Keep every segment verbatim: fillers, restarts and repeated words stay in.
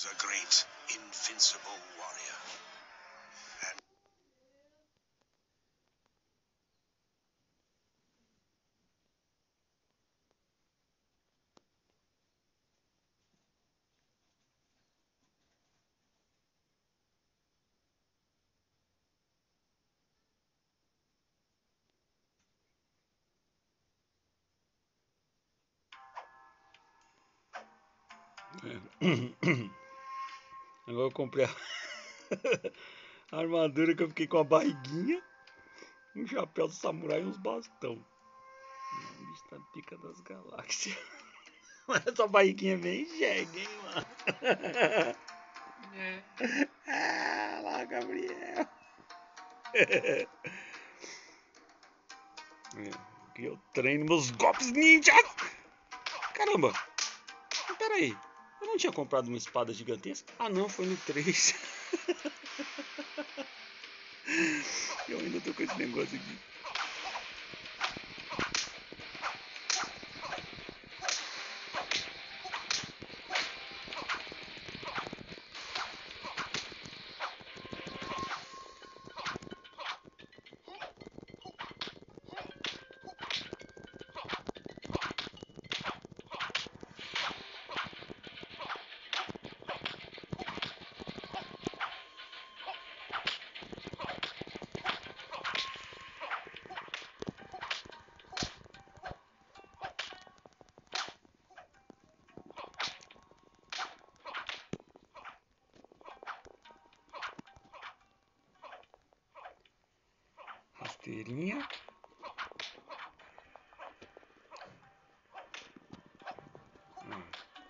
was a great, invincible warrior. And Agora eu comprei a armadura que eu fiquei com a barriguinha, um chapéu de samurai e uns bastão. O bicho tá pica das galáxias. Mas essa barriguinha é bem jegue, hein, mano? É. Ah, lá, Gabriel. Aqui eu treino meus golpes ninjas. Caramba. Pera aí. Eu não tinha comprado uma espada gigantesca? Ah, não, foi no três. Eu ainda tô com esse negócio aqui. Rasteirinha. Hum.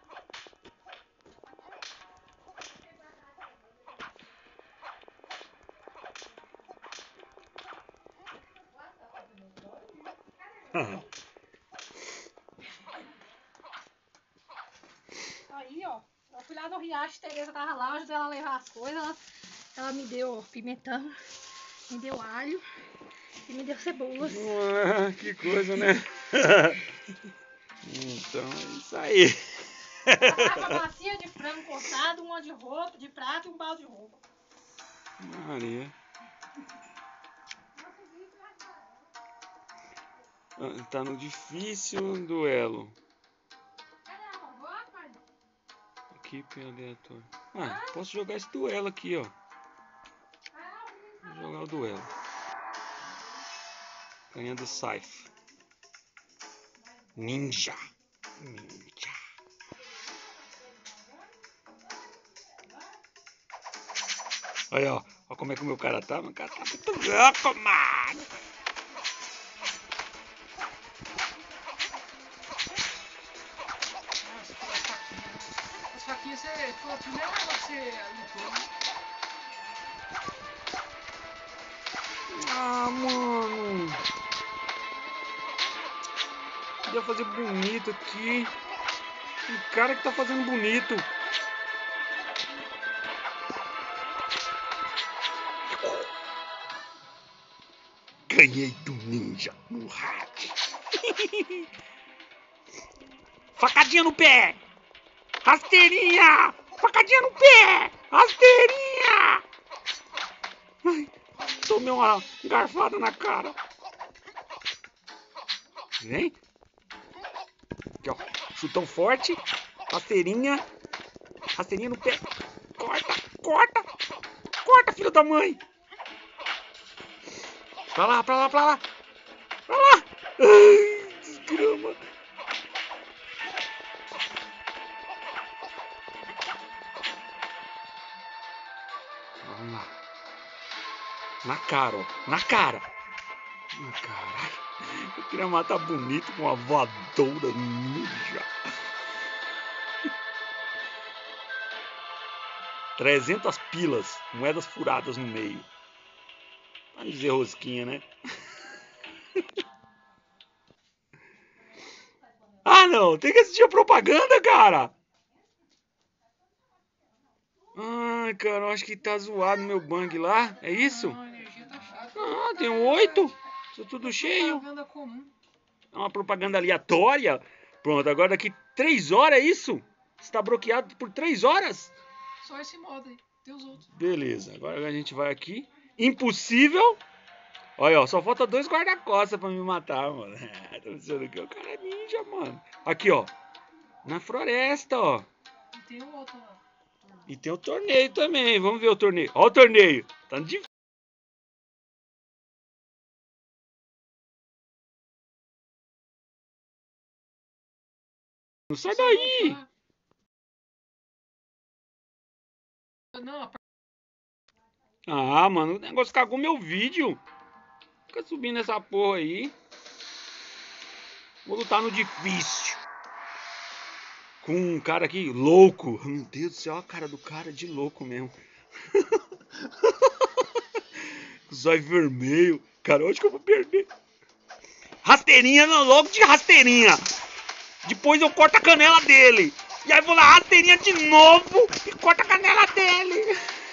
Aí, ó. Eu fui lá no riacho, a Tereza tava lá, eu ajudei ela a levar as coisas. Ela, ela me deu pimentão, me deu alho e me deu cebolas. Ué, que coisa, né? Então é isso aí. Ela tava uma bacia de frango cortado, uma de roupa, de prato e um balde de roupa. Maria. Ah, tá no difícil duelo. Equipe aleatória. Ah, posso jogar esse duelo aqui, ó. Vou jogar o duelo. Ganhando Scythe. Ninja. Ninja. Olha, ó. Olha como é que o meu cara tá. Meu cara tá muito louco, mano. As faquinhas, você foi a primeira vez que você lutou, né? Ah, mano. Podia fazer bonito aqui. O cara que tá fazendo bonito. Ganhei do ninja no hack. Facadinha no pé. Rasteirinha. Facadinha no pé. Rasteirinha. Ai, tomei uma garfada na cara. Vem. Aqui, ó. Chutão forte. Rasteirinha. Rasteirinha no pé. Corta, corta. Corta, filho da mãe. Pra lá, pra lá, pra lá. Pra lá. Ai, desgrama. Vamos lá. Na cara, ó. Na cara. Na cara. Eu queria matar bonito com uma voadora ninja. trezentas pilas. Moedas furadas no meio. Pra dizer rosquinha, né? Ah, não. Tem que assistir a propaganda, cara. Ai, cara, eu acho que tá zoado meu bang lá. É isso? Não, a energia tá chata. Ah, tem um oito. Tá tudo cheio. Propaganda comum. É uma propaganda aleatória. Pronto, agora daqui três horas é isso? Está bloqueado por três horas? Só esse modo aí. Tem os outros. Beleza, agora a gente vai aqui. Impossível. Olha, ó, só falta dois guarda-costas pra me matar, mano. É, tô dizendo que o cara é ninja, mano. Aqui, ó. Na floresta, ó. E tem o outro lá. E tem o torneio também. Vamos ver o torneio. Ó o torneio. Tá de... Não sai daí. Não, Ah, mano, o negócio cagou meu vídeo. Fica subindo essa porra aí. Vou lutar no difícil. Com um cara aqui louco. Meu Deus do céu, a cara do cara de louco mesmo. Zóio vermelho. Cara, onde que eu vou perder? Rasteirinha, não, logo de rasteirinha. Depois eu corto a canela dele. E aí vou na rasteirinha de novo e corto a canela dele.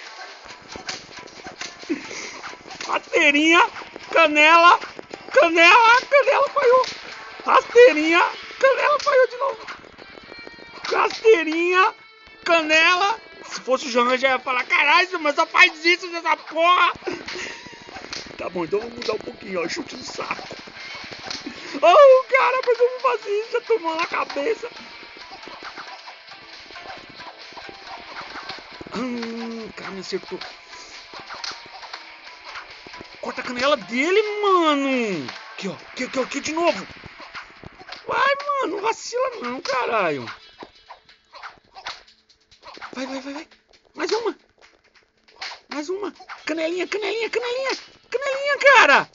Rasteirinha, canela, canela, canela falhou. Rasteirinha, canela falhou de novo. Rasteirinha, canela. Se fosse o João, já ia falar: caralho, mas só faz isso nessa porra. Tá bom, então vamos mudar um pouquinho, ó. Chute no saco. Oh, cara, mas eu vou fazer isso, já tomou na cabeça. Hum, cara, me acertou. Corta a canela dele, mano. Aqui, ó. Aqui, aqui, aqui de novo. Vai, mano. Não vacila não, caralho. Vai, vai, vai, vai. Mais uma. Mais uma. Canelinha, canelinha, canelinha. Canelinha, cara.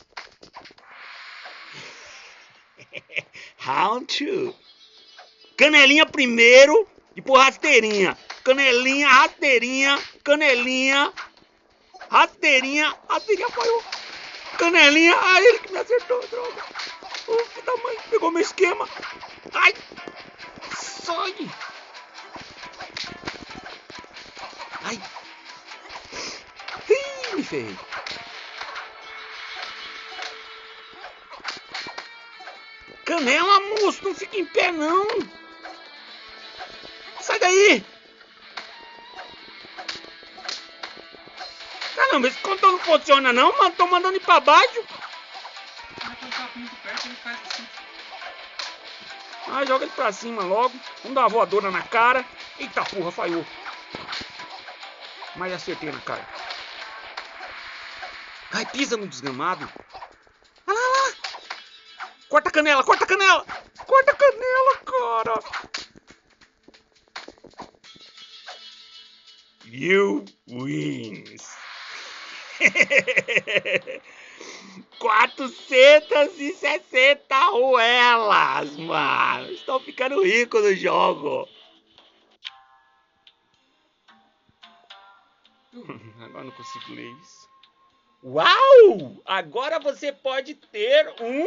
Round two. Canelinha primeiro. Depois rasteirinha. Canelinha, rasteirinha. Canelinha. Rasteirinha. Rasteirinha apoiou. Canelinha. Ah, ele que me acertou, droga. Oh, que tamanho. Pegou meu esquema. Ai. Sai. Ai. Ih, me ferrei. Canela, moço. Não fica em pé, não. Sai daí. Caramba, esse controle não funciona não, mano. Tô mandando ir pra baixo. Ah, joga ele pra cima logo. Vamos dar uma voadora na cara. Eita porra, falhou. Mas acertei na cara. Ai, pisa no desgramado. Olha lá, olha lá. Corta a canela, corta a canela. Corta a canela, cara. You wins. quatrocentas e sessenta ruelas, mano. Estou ficando rico no jogo. Agora não consigo ler isso. Uau! Agora você pode ter um...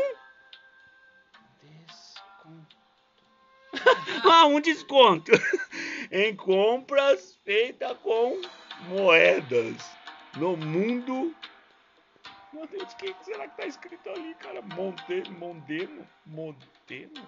Desconto. Ah, um desconto. Em compras feitas com moedas. No mundo... Meu Deus, o que será que tá escrito ali, cara? Monte, Mondeno? Mondeno?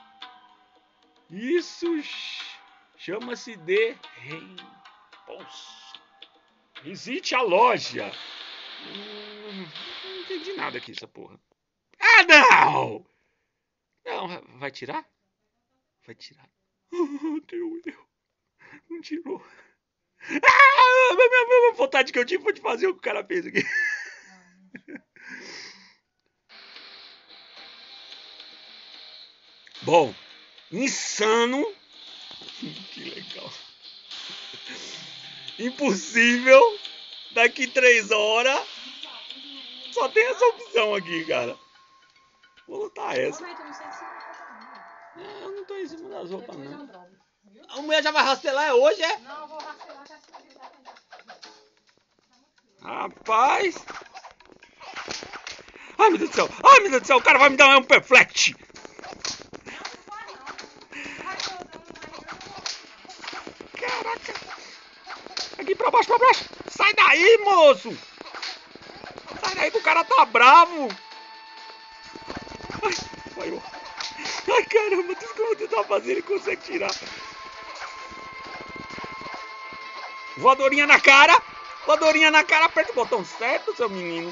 Isso chama-se de reembolso. Visite a loja. Hum, não entendi nada aqui, essa porra. Ah, não! Não, vai tirar? Vai tirar. Oh, Deus, Deus. Não tirou. Ah, a minha, minha vontade que eu tive foi de fazer o que o cara fez aqui. Bom, insano. Que legal. Impossível. Daqui três horas. Só tem essa opção aqui, cara. Vou lutar essa. É, eu não tô em cima das roupas, não. A mulher já vai rastelar, é hoje, é? Não, eu vou rastelar até se quiser tentar. Rapaz. Ai, meu Deus do céu. Ai, meu Deus do céu. O cara vai me dar um perflect. Caraca. Aqui pra baixo, pra baixo. Sai daí, moço. Sai daí que o cara tá bravo. Ai, falhou. Ai, caramba. Tudo que eu vou tentar fazer, ele consegue tirar. Voadorinha na cara. Voadorinha na cara. Aperta o botão certo, seu menino.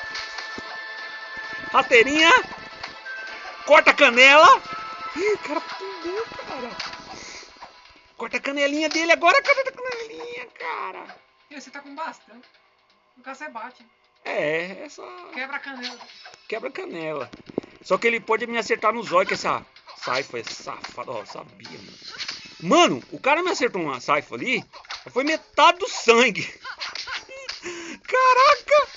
Rasteirinha. Corta a canela. Ih, cara, pulou, cara. Corta a canelinha dele agora. Corta a canelinha, cara. E você tá com bastão. No caso você bate. É, essa... Quebra a canela. Quebra a canela. Só que ele pode me acertar no zóio, que essa saifa é safada. Ó, sabia, mano. Mano, o cara me acertou uma saifa ali. Foi metade do sangue. Caraca.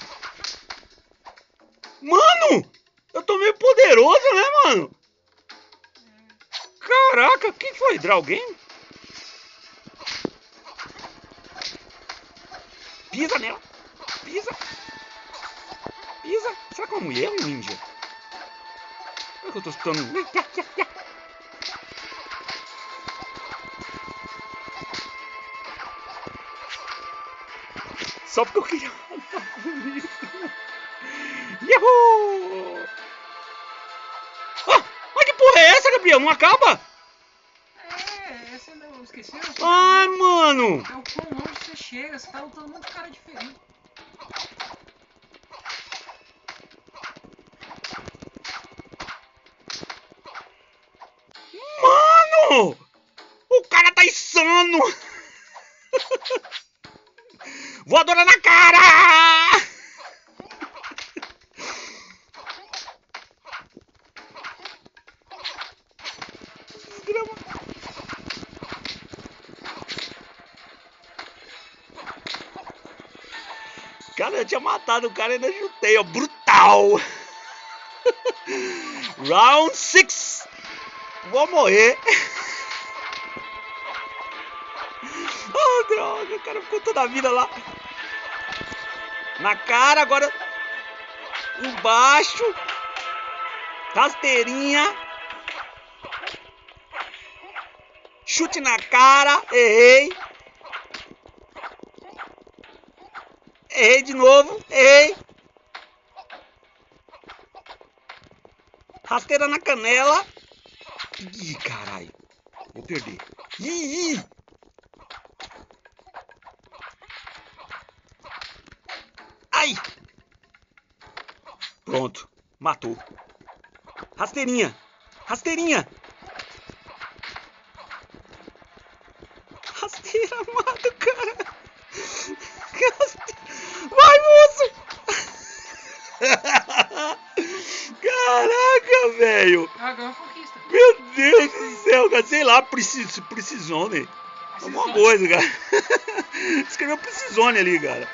Mano, eu tô meio poderoso, né, mano? Caraca, quem foi? Draugame? Pisa nela. Pisa. Pisa. Será que é uma mulher ou um ninja? Será que eu tô escutando? Só porque eu queria matar bonito. Yahoo! Ah, mas que porra é essa, Gabriel? Não acaba? É, essa não esqueceu? Ai, mano! É o quão longe você chega, você tá lutando um monte de cara diferente. Mano! O cara tá insano! Voadora na cara! Cara, eu tinha matado o cara e ainda chutei, ó. Brutal! Round six! Vou morrer! Oh, droga! O cara ficou toda a vida lá. Na cara, agora. Embaixo. Rasteirinha. Chute na cara. Errei. Errei de novo. Errei. Rasteira na canela. Ih, caralho. Vou perder. Ih, ih. Ai. Pronto. Matou. Rasteirinha. Rasteirinha. Rasteira, mata o cara. Vai, moço. Caraca, velho. Agora conquista. Meu Deus do céu, cara. Sei lá, precis, Precisone. Alguma coisa, cara. Escreveu Precisone ali, cara.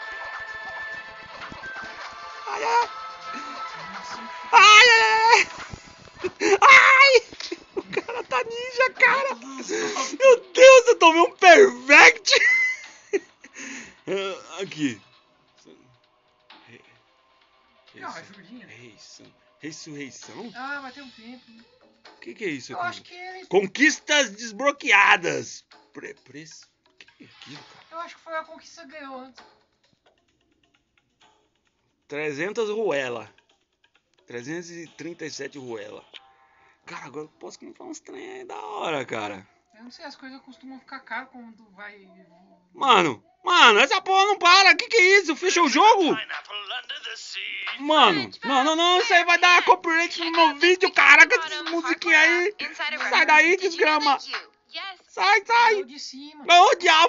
Ai, ai. Ai, ai, ai. Ai. O cara tá ninja, cara. Meu Deus, eu tomei um perfect. Aqui. Não, ajudinha. Ressurreição? Ah, vai ter um tempo. O que, que é isso Eu aqui? acho que ele... Conquistas desbloqueadas. Pre preço? O que é aquilo, cara? Eu acho que foi a conquista que ganhou antes. trezentas ruela. trezentos e trinta e sete ruela. Cara, agora eu posso comprar uns trem aí da hora, cara. Eu não sei, as coisas costumam ficar caras quando vai... Mano, mano, essa porra não para. Que que é isso? Fechou o jogo? Mano, não, não, não. Isso aí vai dar copyright no meu vídeo, cara. Com essas musiquinhas aí. Sai daí, desgrama. Sai, É sai. o de cima. Ô, diabo.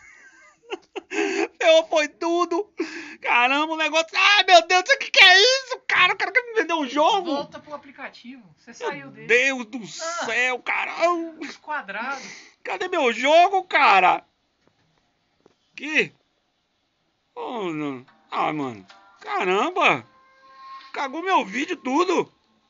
Eu foi tudo. Caramba, o negócio. Ai, meu Deus, o que que é isso, cara? O cara quer me vender um jogo? Volta pro aplicativo. Você saiu dele. Deus do céu, caramba. Os quadrados. Cadê meu jogo, cara? Aqui. Oh, não. Ah, mano. Caramba. Cagou meu vídeo tudo.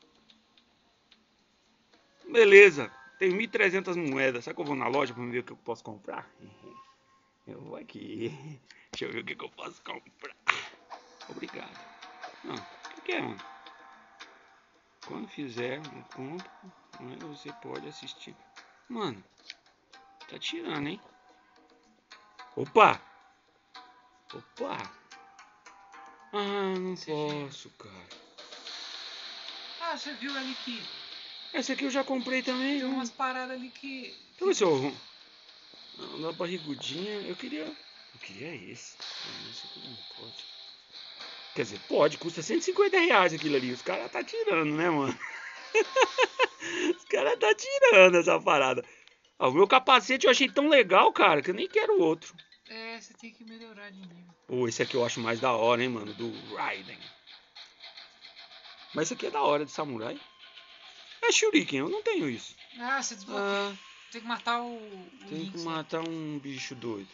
Beleza. Tem mil e trezentas moedas. Será que eu vou na loja pra ver o que eu posso comprar? Eu vou aqui. Deixa eu ver o que eu posso comprar. Obrigado. Não. O que, que é, mano? Quando fizer um compra, você pode assistir. Mano. Tá tirando, hein? Opa! Opa! Ah, não posso, cara. Ah, você viu ali que Essa aqui eu já comprei também. tem umas paradas ali que... Deixa eu ver se eu... Não, na barrigudinha, eu queria... Eu queria esse. Não, esse aqui não pode. Quer dizer, pode, custa cento e cinquenta reais aquilo ali. Os caras tá tirando, né, mano? Os caras tá tirando essa parada. Ah, o meu capacete eu achei tão legal, cara, que eu nem quero outro. É, você tem que melhorar de nível. Pô, esse aqui eu acho mais da hora, hein, mano, do Raiden. Mas esse aqui é da hora, de samurai. É Shuriken, eu não tenho isso. Ah, você desbloqueia. Ah, Tem que matar o... o tem Lynx, que né? matar um bicho doido.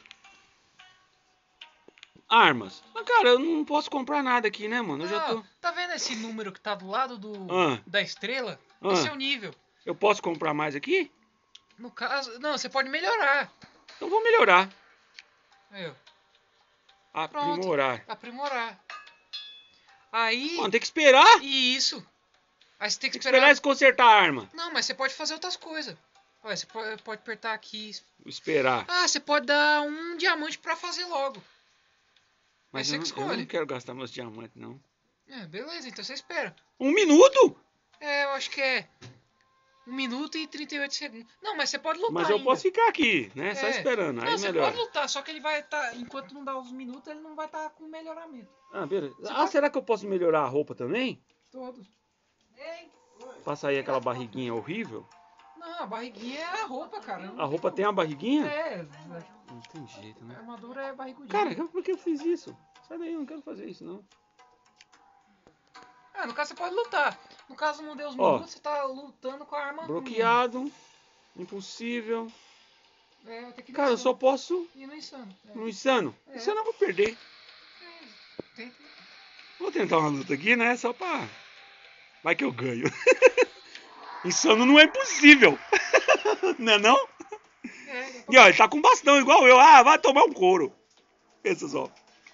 Armas. Mas, cara, eu não posso comprar nada aqui, né, mano? Eu já tô... Ah, tá vendo esse número que tá do lado do Ah. da estrela? Ah. Esse é o nível. Eu posso comprar mais aqui? No caso... Não, você pode melhorar. Então vou melhorar. Aí, ó. Aprimorar. Aprimorar. Aí... Mano, tem que esperar. E isso. Aí você tem que Tem que esperar... esperar eles consertar a arma. Não, mas você pode fazer outras coisas. Olha, você pode, pode apertar aqui. Esperar. Ah, você pode dar um diamante pra fazer logo. Mas Aí eu você não, que eu escolhe. não quero gastar meus diamantes, não. É, beleza, então você espera. Um minuto? É, eu acho que é um minuto e trinta e oito segundos. Não, mas você pode lutar Mas eu ainda. posso ficar aqui, né? Só É. esperando. Não, Aí você melhor. pode lutar, só que ele vai estar... enquanto não dá os minutos, ele não vai estar com melhoramento. Ah, beleza. Você Ah, pode- será que eu posso melhorar a roupa também? Todos. Pra sair aquela barriguinha horrível? Não, a barriguinha é a roupa, cara. Não A roupa tem a barriguinha? É, Não tem jeito, a né? armadura é barrigudinha. Cara, por que eu fiz isso? Sai daí, eu não quero fazer isso, não. Ah, no caso você pode lutar. No caso não deu os Ó. minutos, você tá lutando com a arma ruim. Bloqueado. Impossível. É, vai ter que ir Cara, no eu só insano. posso Ir no insano. É. no insano. É. Insano eu vou perder. É, tenta. Vou tentar uma luta aqui, né? Só pra... Vai que eu ganho. Insano não é impossível. Não é não? É, dá pra- E ó, ele tá com bastão igual eu. Ah, vai tomar um couro. Pensa só.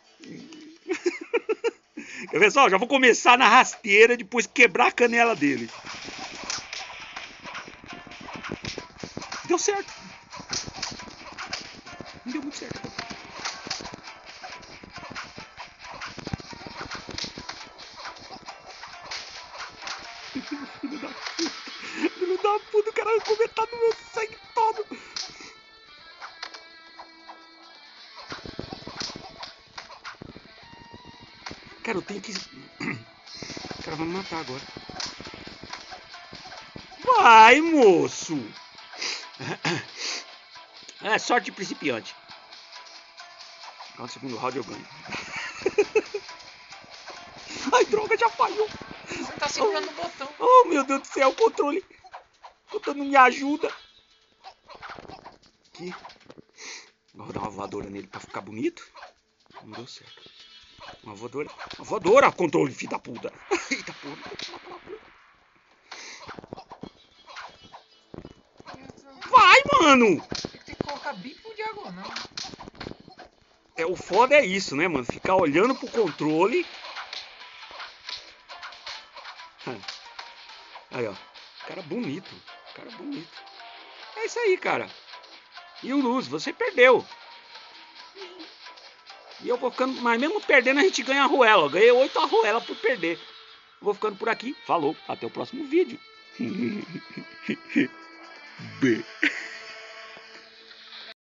Quer ver só? Já vou começar na rasteira, depois quebrar a canela dele. Deu certo. Não deu muito certo. Filho da puta. Filho da puta, o cara vai comer metade do meu sangue todo. Cara, eu tenho que... O cara vai me matar agora. Vai, moço! É sorte de principiante. No segundo round eu ganho. Ai, droga, já falhou. Você tá segurando o botão. Oh, meu Deus do céu, o controle. O controle não me ajuda. Aqui. Vou dar uma voadora nele pra ficar bonito. Não deu certo. Uma voadora. Uma voadora, controle, filho da puta. Eita porra. Vai, mano. Tem que colocar bem pro diagonal. É, o foda é isso, né, mano? Ficar olhando pro controle. Aí, ó. Cara bonito. Cara bonito. É isso aí, cara. E o Luz, você perdeu. E eu vou ficando... Mas mesmo perdendo, a gente ganha a arruela. Eu ganhei oito arruelas por perder. Vou ficando por aqui. Falou. Até o próximo vídeo. B.